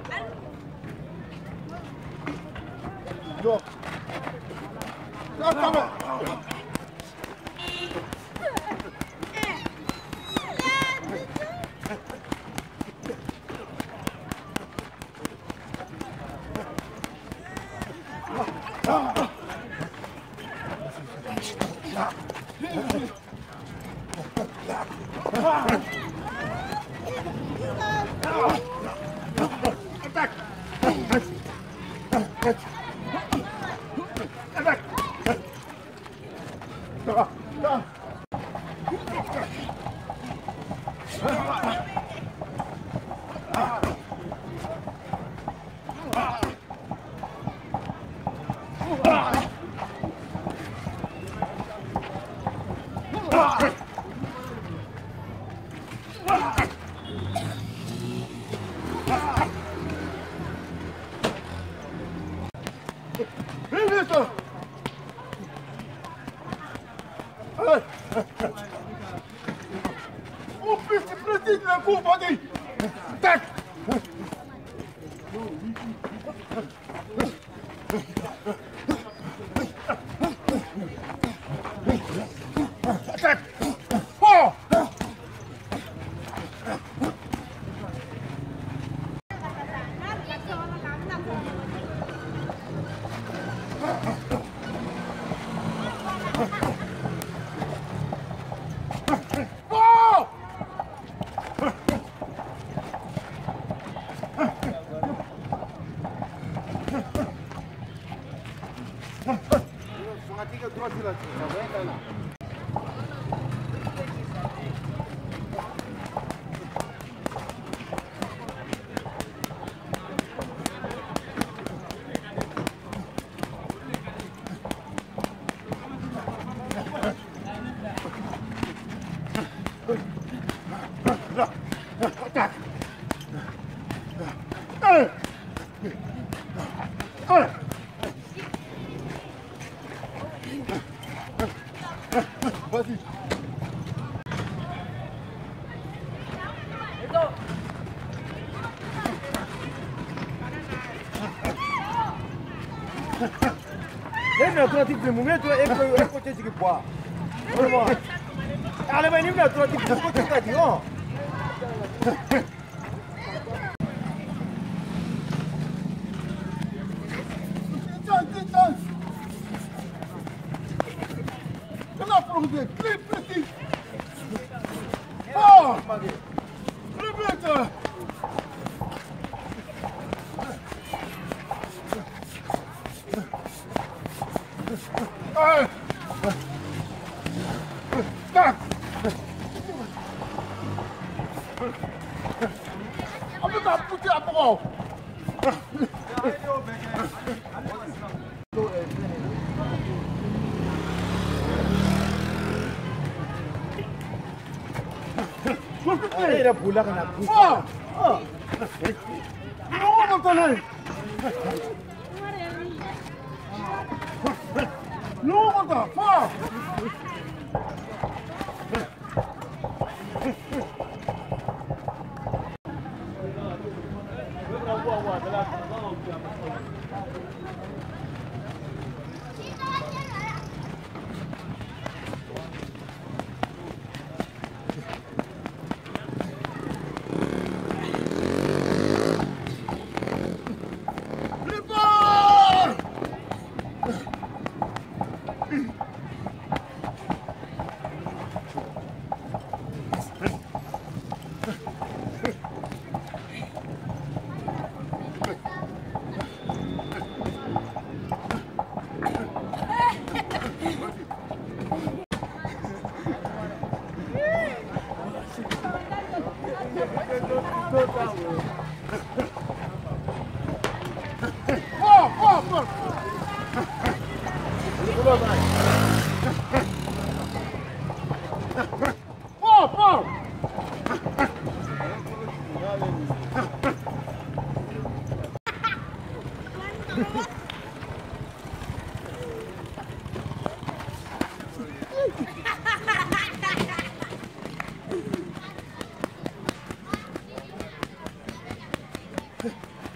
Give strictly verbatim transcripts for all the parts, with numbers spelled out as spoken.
Yok. Ya tamam. Упусти, простите, на куб воды! Так! Так! О! Vas-y. Ele é tipo de momento, é que é potente que boa. Vamos. Ale vai nem na tua tipo de potente, ó. Clip, petit! Oh! Rebecca! Ah! Tak! Apa tak putih apa kau? Era pula kena. Oh! Oh! Kenapa betul ni? No betul. Oh!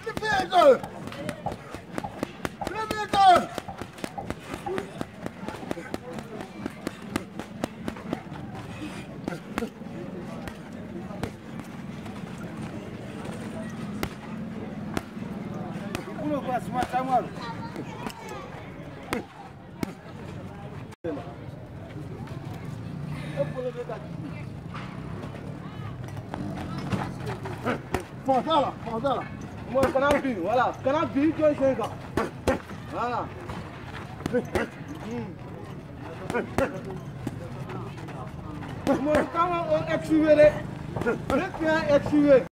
Liberta! Liberta! Uno para se matar, mano. Mandala, mandala. Moi, canal B, voilà. Canal B, dois cinq ans. Voilà. Moi, quand on exhume, on exhume.